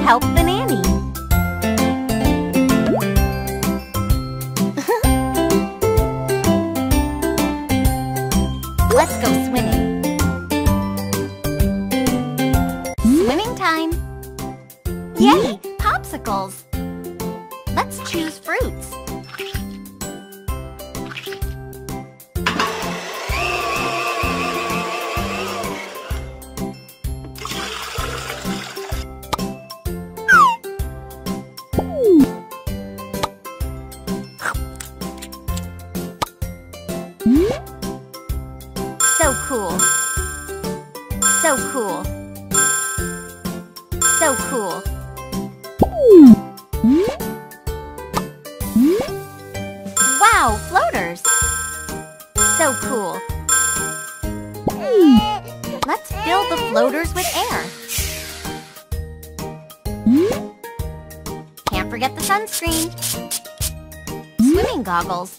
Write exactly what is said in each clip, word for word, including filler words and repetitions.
help the nanny. Let's go swimming. Swimming time. Yay, popsicles. Let's choose fruits. So cool. So cool. So cool. Wow, floaters. So cool. Let's fill the floaters with air. Can't forget the sunscreen. Swimming goggles.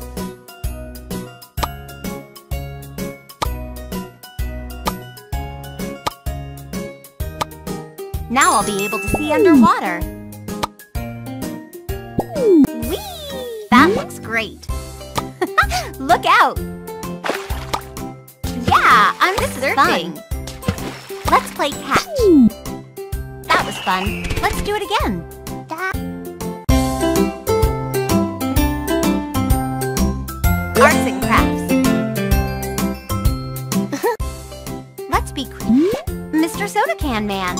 Now I'll be able to see underwater. Whee! That looks great. Look out! Yeah, I'm surfing. Let's play catch. That was fun. Let's do it again. Arts and crafts. Let's be creative. Mister Soda Can Man.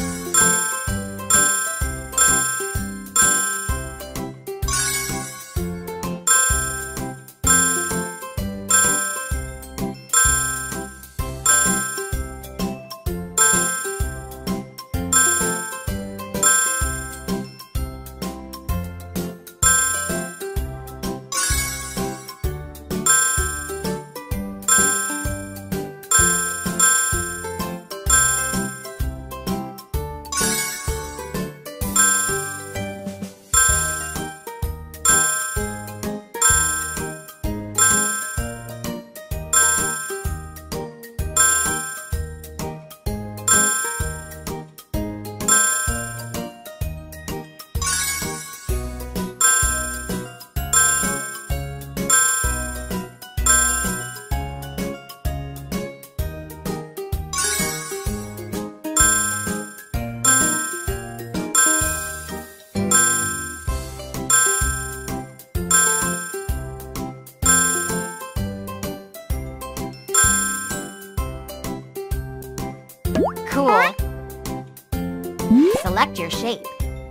Cool. Select your shape.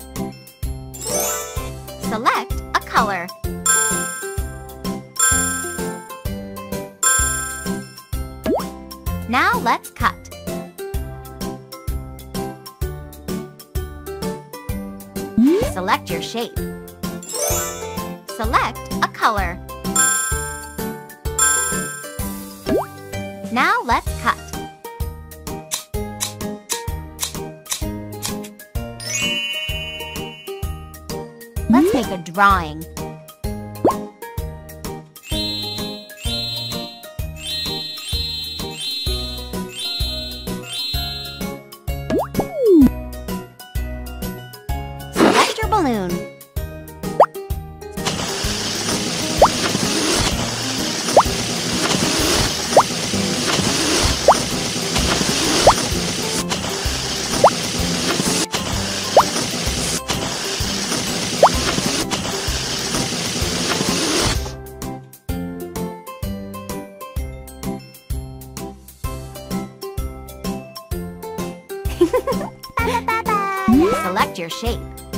Select a color. Now let's cut. Select your shape. Select a color. Now let's cut. Let's make a drawing. Select your balloon. Select your shape.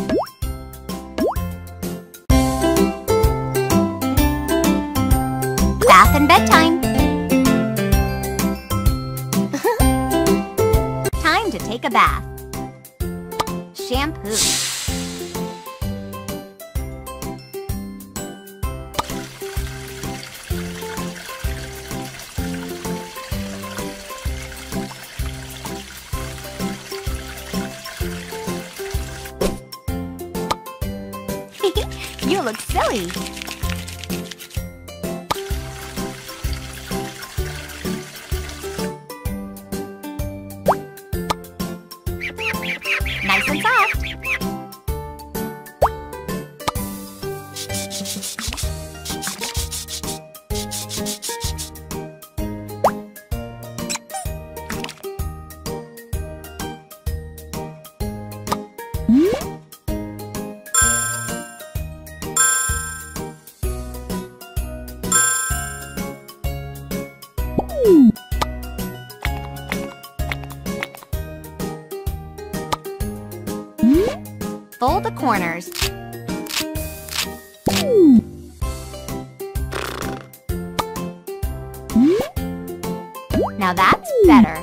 Bath and bedtime. Time to take a bath. Shampoo. You look silly. Nice and soft. Fold the corners. Now that's better.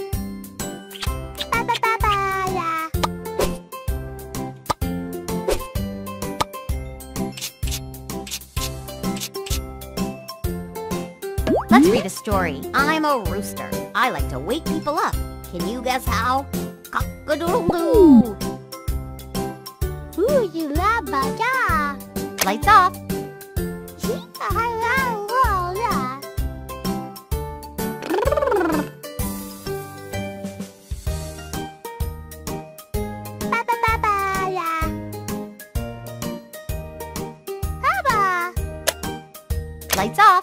Let's read a story. I'm a rooster. I like to wake people up. Can you guess how? Cock-a-doodle-doo. Ooh, you love my Lights off. Lights off.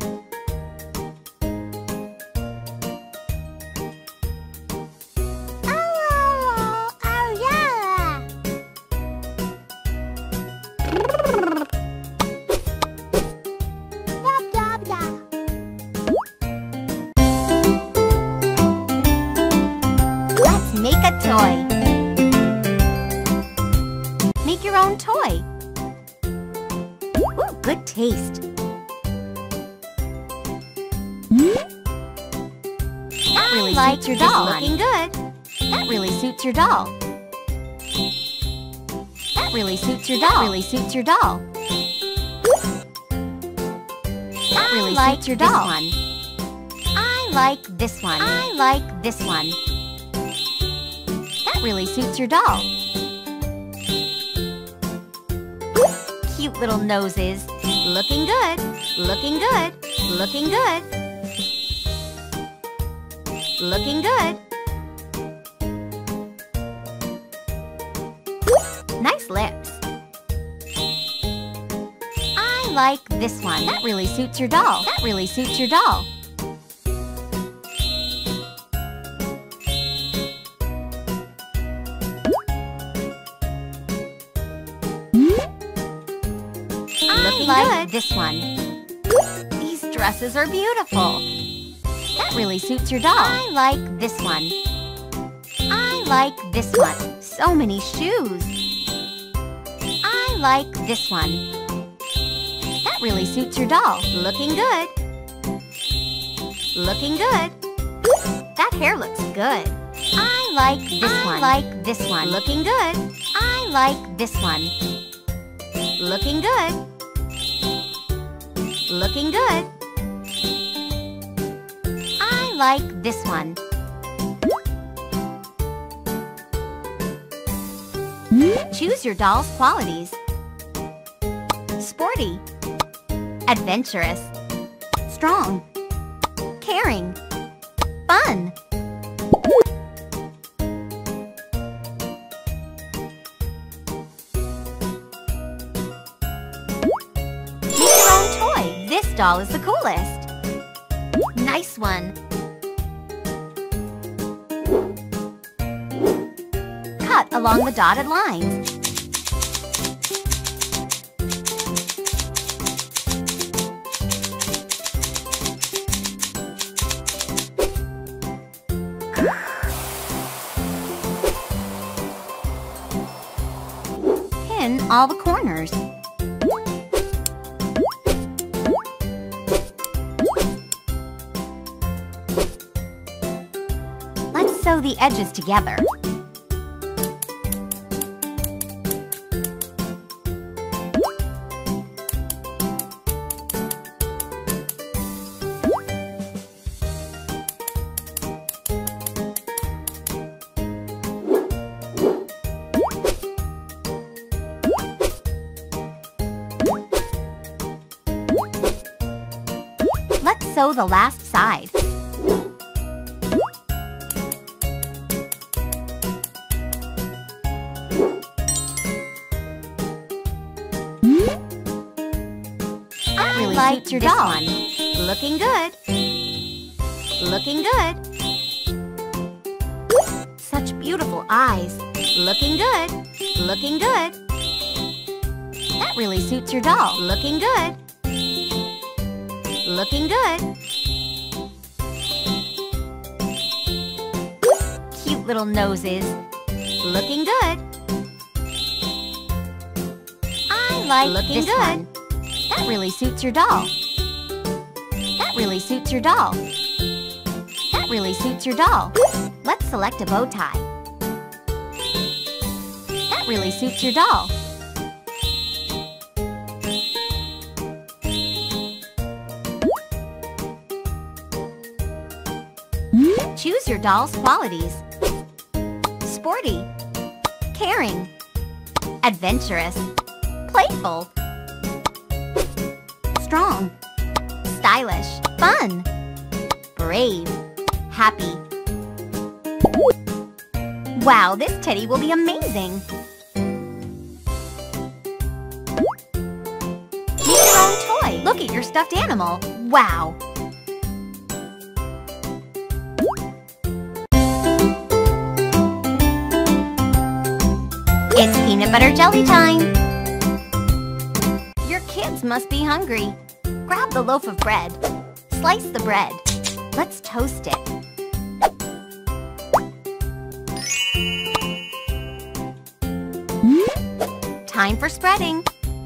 Let's make a toy. Make your own toy. Ooh, good taste. That really suits your doll. Looking good. That really suits your doll. That really suits your doll. That really suits your doll. That really suits your doll. I like this one. I like this one. That really suits your doll. Cute little noses. Looking good. Looking good. Looking good. Looking good. Nice lips. I like this one. That really suits your doll. That really suits your doll. I like good. This one. These dresses are beautiful. That really suits your doll. I like this one. I like this one. So many shoes. I like this one. That really suits your doll. Looking good. Looking good. That hair looks good. I like this I one. I like this one. Looking good. I like this one. Looking good. Looking good. I like this one. Choose your doll's qualities. Sporty. Adventurous. Strong. Caring. Fun. This doll is the coolest. Nice one. Cut along the dotted lines. Pin all the corners. Sew the edges together. Let's sew the last side. Like your doll. One. Looking good. Looking good. Such beautiful eyes. Looking good. Looking good. That really suits your doll. Looking good. Looking good. Cute little noses. Looking good. like Looking this good. one. That really suits your doll. That really suits your doll. That really suits your doll. Let's select a bow tie. That really suits your doll. Choose your doll's qualities. Sporty, caring, adventurous, playful, strong, stylish, fun, brave, happy. Wow, this teddy will be amazing! Make your own toy. Look at your stuffed animal. Wow! It's peanut butter jelly time! Your kids must be hungry. Grab the loaf of bread. Slice the bread. Let's toast it. Time for spreading.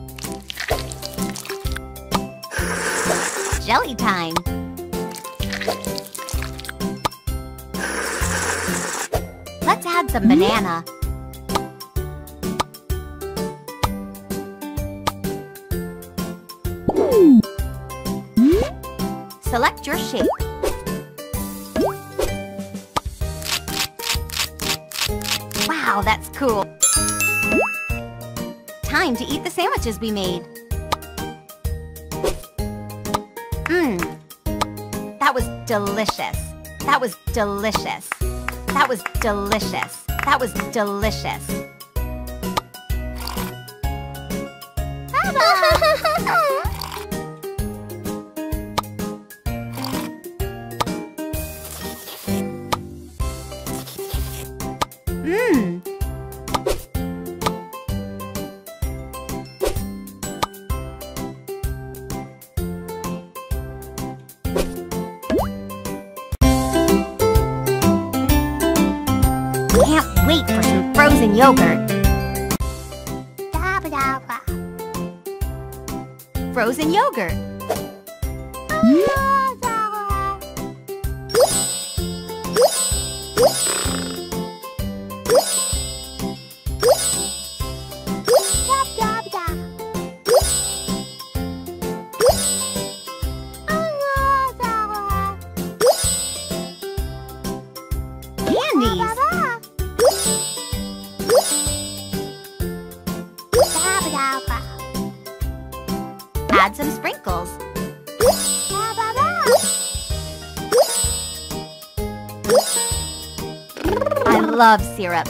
Jelly time. Let's add some banana. Select your shape. Wow, that's cool! Time to eat the sandwiches we made. Mmm. That was delicious. That was delicious. That was delicious. That was delicious. Mmm. Can't wait for some frozen yogurt. Frozen yogurt. Candies. Add some sprinkles. I love syrup.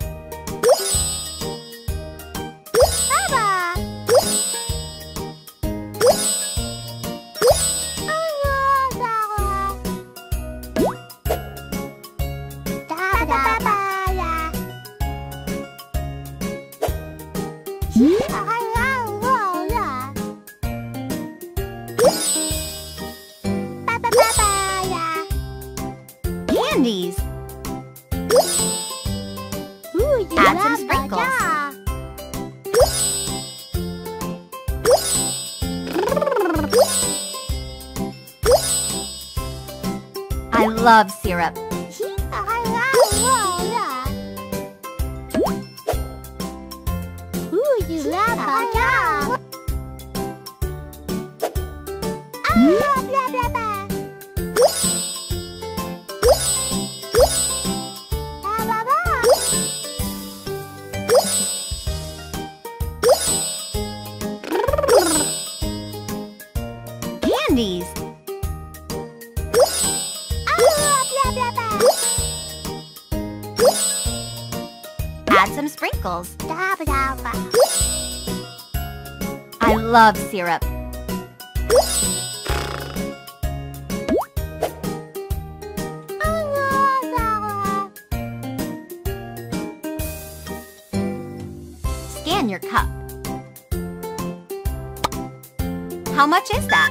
Candies. Add some sprinkles. I love syrup. Candies. Add some sprinkles. I love syrup. Scan your cup. How much is that?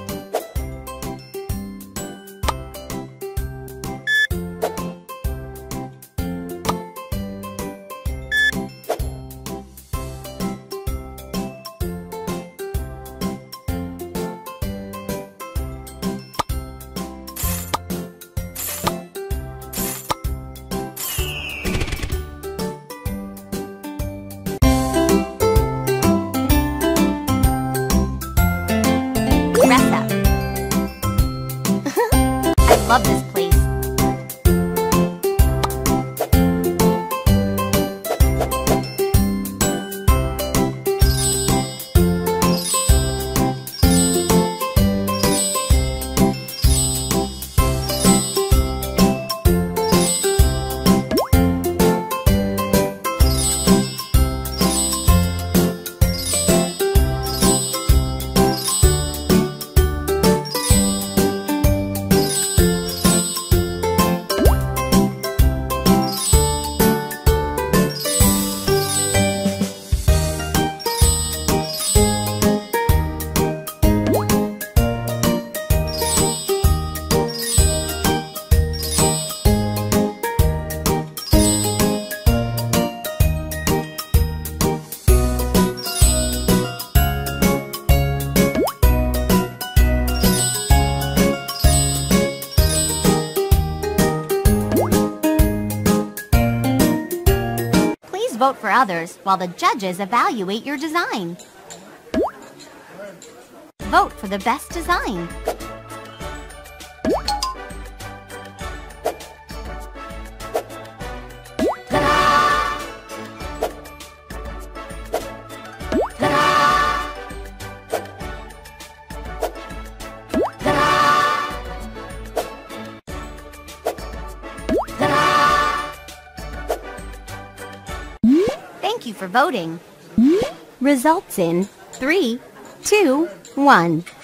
vote for others while the judges evaluate your design. Vote for the best design. Thank you for voting. Results in three, two, one.